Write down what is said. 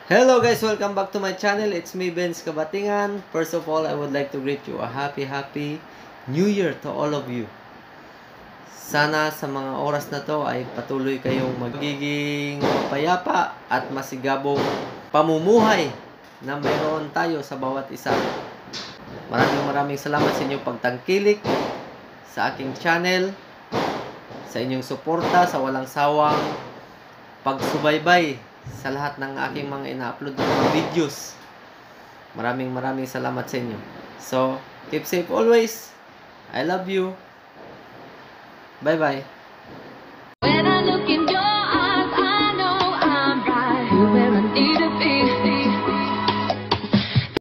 Hello guys, welcome back to my channel. It's me, Benz Kabatingan. First of all, I would like to greet you a happy New Year to all of you. Sana sa mga oras na to ay patuloy kayong magiging mapayapa at masigabong pamumuhay na mayroon tayo sa bawat isa. Maraming salamat sa inyong pagtangkilik sa aking channel, sa inyong suporta, sa walang sawang pagsubaybay sa lahat ng aking mga ina-upload na mga videos. Maraming salamat sa inyo. So, keep safe always. I love you. Bye-bye.